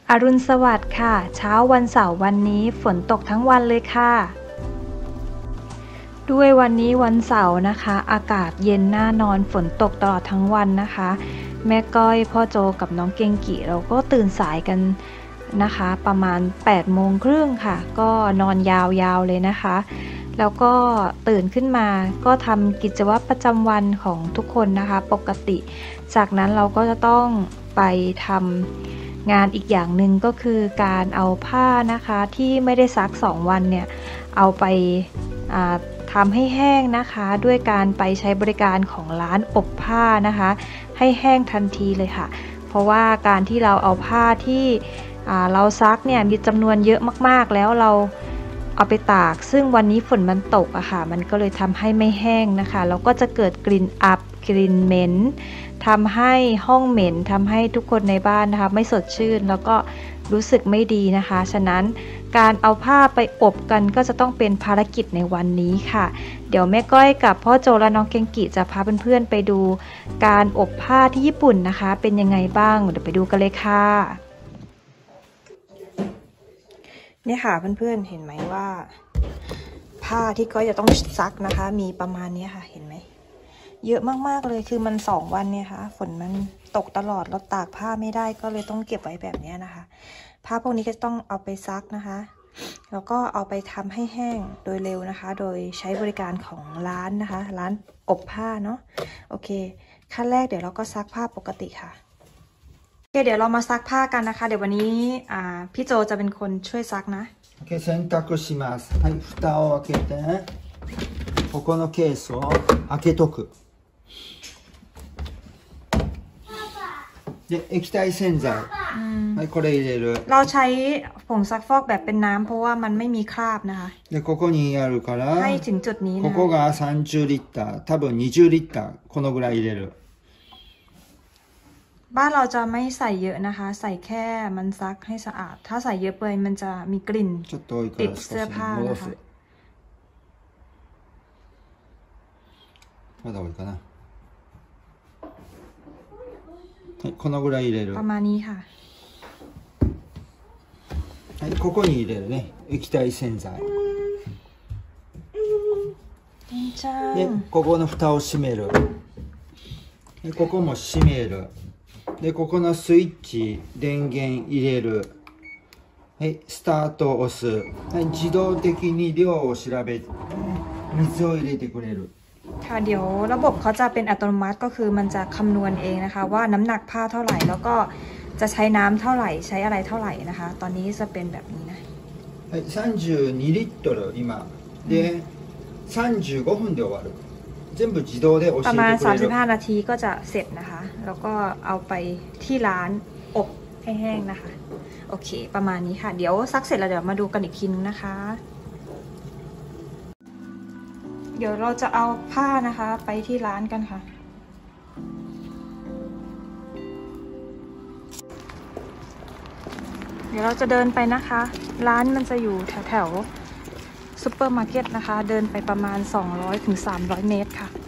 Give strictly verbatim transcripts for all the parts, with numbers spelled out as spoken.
อรุณสวัสดิ์ค่ะเช้าวันเสาร์วันนี้ฝนตกทั้งวันเลยค่ะด้วยวันนี้วันเสาร์นะคะอากาศเย็นน่านอนฝนตกตลอดทั้งวันนะคะแม่ก้อยพ่อโจกับน้องเกงกิเราก็ตื่นสายกันนะคะประมาณแปดโมงครึ่งค่ะก็นอนยาวๆเลยนะคะแล้วก็ตื่นขึ้นมาก็ทำกิจวัตรประจำวันของทุกคนนะคะปกติจากนั้นเราก็จะต้องไปทำงานอีกอย่างหนึ่งก็คือการเอาผ้านะคะที่ไม่ได้ซักสองวันเนี่ยเอาไปทำให้แห้งนะคะด้วยการไปใช้บริการของร้านอบผ้านะคะให้แห้งทันทีเลยค่ะเพราะว่าการที่เราเอาผ้าที่เราซักเนี่ยมีจำนวนเยอะมากๆแล้วเราเอาไปตากซึ่งวันนี้ฝนมันตกอะค่ะมันก็เลยทำให้ไม่แห้งนะคะแล้วก็จะเกิดกลิ่นอับกลิ่นเหม็นทำให้ห้องเหม็นทำให้ทุกคนในบ้านนะคะไม่สดชื่นแล้วก็รู้สึกไม่ดีนะคะฉะนั้นการเอาผ้าไปอบกันก็จะต้องเป็นภารกิจในวันนี้ค่ะเดี๋ยวแม่ก้อยกับพ่อโจและน้องเกงกิจะพาเพื่อนๆไปดูการอบผ้าที่ญี่ปุ่นนะคะเป็นยังไงบ้างเดี๋ยวไปดูกันเลยค่ะเนี่ยค่ะเพื่อนๆเห็นไหมว่าผ้าที่ก้อยจะต้องซักนะคะมีประมาณนี้ค่ะเห็นไหมเยอะมากๆเลยคือมันสองวันเนี่ยค่ะฝนมันตกตลอดเราตากผ้าไม่ได้ก็เลยต้องเก็บไว้แบบนี้นะคะผ้าพวกนี้ก็ต้องเอาไปซักนะคะแล้วก็เอาไปทำให้แห้งโดยเร็วนะคะโดยใช้บริการของร้านนะคะร้านอบผ้าเนาะโอเคขั้นแรกเดี๋ยวเราก็ซักผ้าปกติค่ะโอเคเดี๋ยวเรามาซักผ้ากันนะคะเดี๋ยววันนี้อ่าพี่โจจะเป็นคนช่วยซักนะโอเค洗濯しますはい蓋を開けてここのケースを開けとくで液体洗剤はいこれ入れるเราใช้ผงซักฟอกแบบเป็นน้ำเพราะว่ามันไม่มีคราบนะคะでここにあるからให้ถึงจุดนี้นะここがさんじゅうリッター多分にじゅうリッターこのぐらい入れるบ้านเราจะไม่ใส่เยอะนะคะใส่แค่มันซักให้สะอาดถ้าใส่เยอะไปมันจะมีกลิ่นติดเสื้อผ้านะคะまだ多いかなはいこのぐらい入れるประมาณนี้ค่ะはいここに入れるね液体洗剤でここの蓋を閉めるでここも閉めるでここのスイッチ電源入れるはいスタートを押すはい自動的に量を調べ水を入れてくれるค่ะเดี๋ยวระบบเขาจะเป็นอัตโนมัติก็คือมันจะคำนวณเองนะคะว่าน้ำหนักผ้าเท่าไหร่แล้วก็จะใช้น้ำเท่าไหร่ใช้อะไรเท่าไหร่นะคะตอนนี้จะเป็นแบบนี้นะはいさんじゅうにリットル今でさんじゅうごふんで終わる全部自動で教えてくれるประมาณสามสิบห้านาทีก็จะเสร็จนะคะแล้วก็เอาไปที่ร้านอบให้แห้งนะคะโอเคประมาณนี้ค่ะเดี๋ยวซักเสร็จแล้วเดี๋ยวมาดูกันอีกทีนึงนะคะเดี๋ยวเราจะเอาผ้านะคะไปที่ร้านกันค่ะเดี๋ยวเราจะเดินไปนะคะร้านมันจะอยู่แถวแถวซุปเปอร์มาร์เก็ตนะคะเดินไปประมาณสองร้อยถึงสามร้อยเมตรค่ะ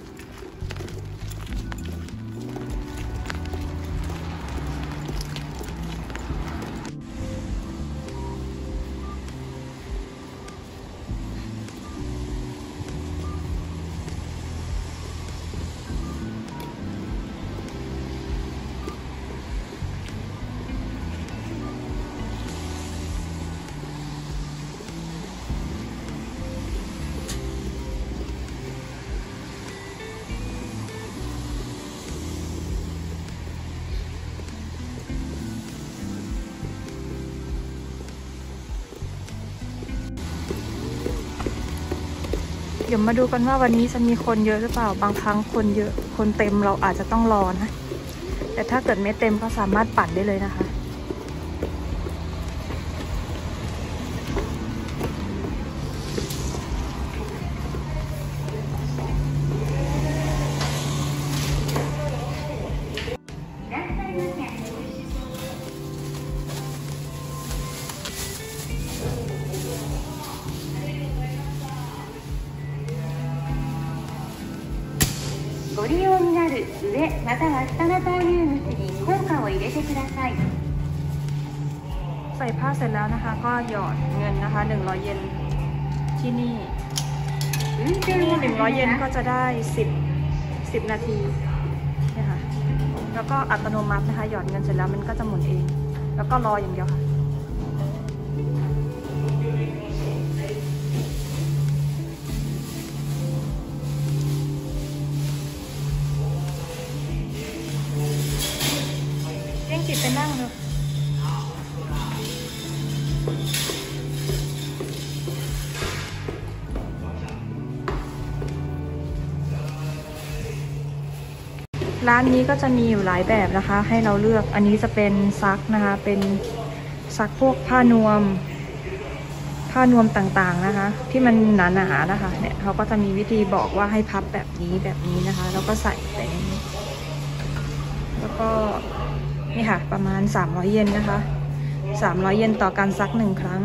เดี๋ยวมาดูกันว่าวันนี้จะมีคนเยอะหรือเปล่าบางครั้งคนเยอะคนเต็มเราอาจจะต้องรอนะแต่ถ้าเกิดไม่เต็มก็สามารถปั่นได้เลยนะคะご利用になる上または下のタイムに効果を入れてください。 ใส่ผ้าเสร็จแล้วนะคะก็หยอดเงินนะคะหนึ่งร้อยเยนที่นี่ที่นี่หนึ่งร้อยเยนก็จะได้สิบ สิบนาทีเนี่ยค่ะแล้วก็อัตโนมัตินะคะหยอดเงินเสร็จแล้วมันก็จะหมุนเองแล้วก็รออย่างเดียวค่ะเร่งจิตไปนั่งเลยร้านนี้ก็จะมีอยู่หลายแบบนะคะให้เราเลือกอันนี้จะเป็นซักนะคะเป็นซักพวกผ้านวมผ้านวมต่างๆนะคะที่มันหนาๆนะคะเนี่ยเขาก็จะมีวิธีบอกว่าให้พับแบบนี้แบบนี้นะคะแล้วก็ใส่ไปในนี้แล้วก็นี่ค่ะประมาณสามร้อยเยนนะคะสามร้อยเยนต่อการซักหนึ่งครั้ง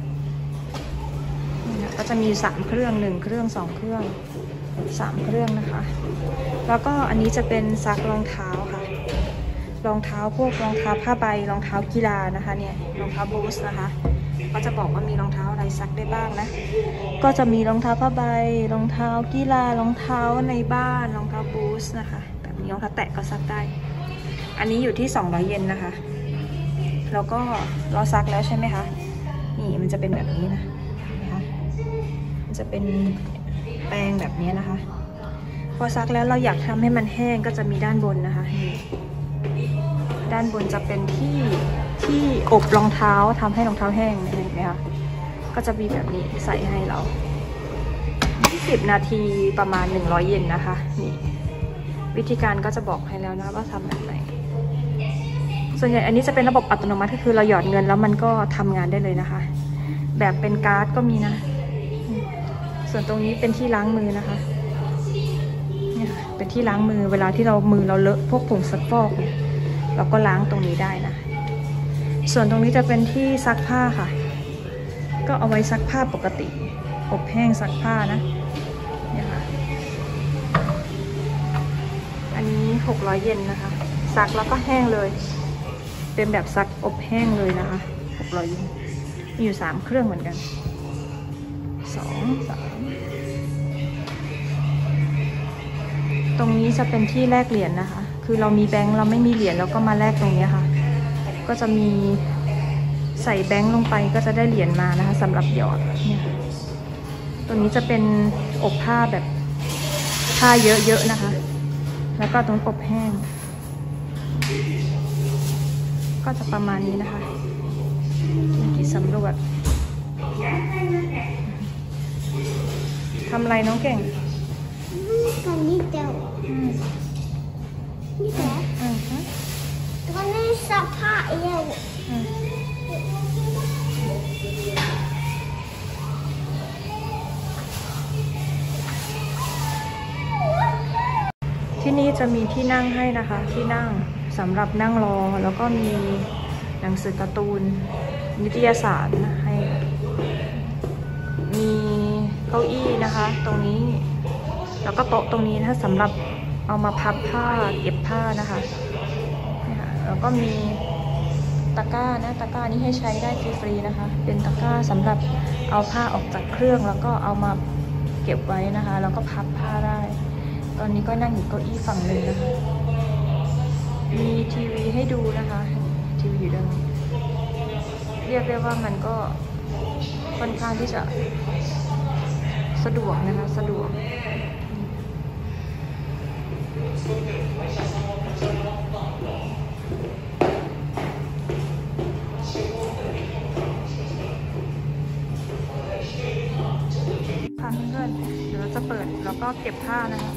นี่ก็จะมีสามเครื่องหนึ่งเครื่องสองเครื่องสามเครื่องนะคะแล้วก็อันนี้จะเป็นซักรองเท้าค่ะรองเท้าพวกรองเท้าผ้าใบรองเท้ากีฬานะคะเนี่ยรองเท้าบูทนะคะก็จะบอกว่ามีรองเท้าอะไรซักได้บ้างนะก็จะมีรองเท้าผ้าใบรองเท้ากีฬารองเท้าในบ้านรองเท้าบูทนะคะแบบนี้รองเท้าแตะก็ซักได้อันนี้อยู่ที่สองร้อยเยนนะคะแล้วก็เราซักแล้วใช่ไหมคะนี่มันจะเป็นแบบนี้นะนะคะมันจะเป็นแปรงแบบนี้นะคะพอซักแล้วเราอยากทำให้มันแห้งก็จะมีด้านบนนะคะด้านบนจะเป็นที่ที่อบรองเท้าทำให้รองเท้าแห้งเห็นไหมคะก็จะมีแบบนี้ใส่ให้เรายี่สิบนาทีประมาณหนึ่งร้อยเยนนะคะนี่วิธีการก็จะบอกให้แล้วนะว่าทำแบบไหนส่วนใหญ่อันนี้จะเป็นระบบอัตโนมัติก็คือเราหยอดเงินแล้วมันก็ทำงานได้เลยนะคะแบบเป็นการ์ดก็มีนะส่วนตรงนี้เป็นที่ล้างมือนะคะเนี่ยเป็นที่ล้างมือเวลาที่เรามือเราเลอะพวกผงซักฟอกเนี่ยเราก็ล้างตรงนี้ได้นะส่วนตรงนี้จะเป็นที่ซักผ้าค่ะก็เอาไว้ซักผ้าปกติอบแห้งซักผ้านะเนี่ยค่ะอันนี้หกร้อยเยนนะคะซักแล้วก็แห้งเลยเป็นแบบซักอบแห้งเลยนะคะหกร้อยเยนมีอยู่สามเครื่องเหมือนกันสองสามตรงนี้จะเป็นที่แลกเหรียญ นะคะคือเรามีแบงค์เราไม่มีเหรียญเราก็มาแลกตรงนี้ค่ะก็จะมีใส่แบงค์ลงไปก็จะได้เหรียญมานะคะสำหรับหยอดเนี่ยตัวนี้จะเป็นอบผ้าแบบผ้าเยอะๆนะคะแล้วก็ตรงอบแห้งก็จะประมาณนี้นะคะที่สำรวจทำอะไรน้องเก่งตอนนี้เดียวนี่แหละตอนนี้สักผ้าเอวที่นี่จะมีที่นั่งให้นะคะที่นั่งสำหรับนั่งรอแล้วก็มีหนังสือการ์ตูนนิตยสารให้มีเก้าอี้นะคะตรงนี้แล้วก็โต๊ะตรงนี้นะสำหรับเอามาพับผ้าเก็บผ้านะคะนี่ค่ะแล้วก็มีตะกร้านะตะกร้านี้ให้ใช้ได้ฟรีๆนะคะเป็นตะกร้าสำหรับเอาผ้าออกจากเครื่องแล้วก็เอามาเก็บไว้นะคะแล้วก็พับผ้าได้ตอนนี้ก็นั่งอยู่เก้าอี้ฝั่งหนึ่งนะคะมีทีวีให้ดูนะคะทีวีอยู่ด้านนี้เรียกได้ว่ามันก็ค่อนข้างที่จะสะดวกนะคะสะดวกค่ะเพื่อนๆเดี๋ยวเราจะเปิดแล้วก็เก็บผ้านะคะ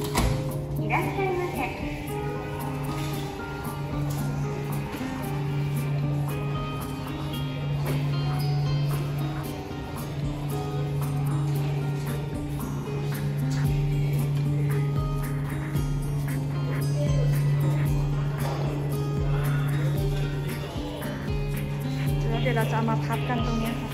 เดี๋ยวเราจะเอามาพับกันตรงนี้ค่ะ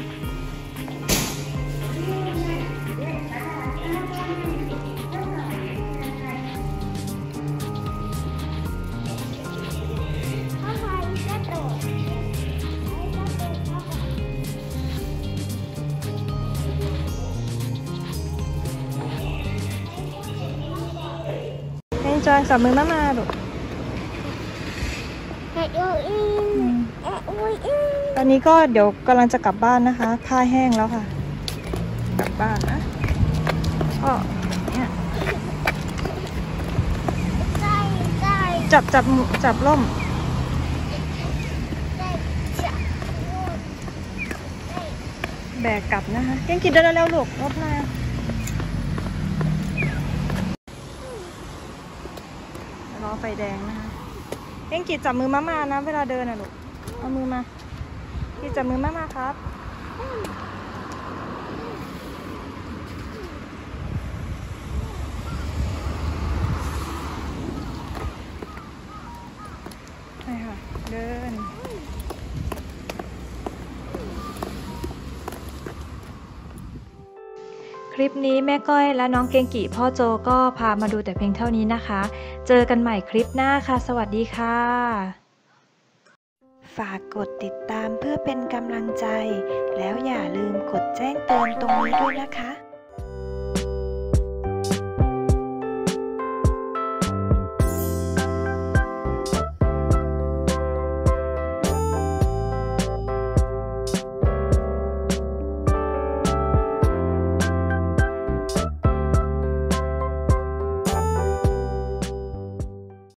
จังจับมือมามาลูกแม่ดูอินแม่ดูอินตอนนี้ก็เดี๋ยวกำลังจะกลับบ้านนะคะผ้าแห้งแล้วค่ะกลับบ้านนะก็เนี่ยใจใจจับจับจับล่มใจจะแบกกลับนะคะเก่งกินเดินเร็วๆลูกรถมารอไฟแดงนะคะเก่งกินจับมือมามานะเวลาเดินนะลูกเอามือมากินจับมือมามาครับใช่ค่ะเดินคลิปนี้แม่ก้อยและน้องเกงกิพ่อโจก็พามาดูแต่เพียงเท่านี้นะคะ เจอกันใหม่คลิปหน้าค่ะสวัสดีค่ะฝากกดติดตามเพื่อเป็นกำลังใจแล้วอย่าลืมกดแจ้งเตือนตรงนี้ด้วยนะคะ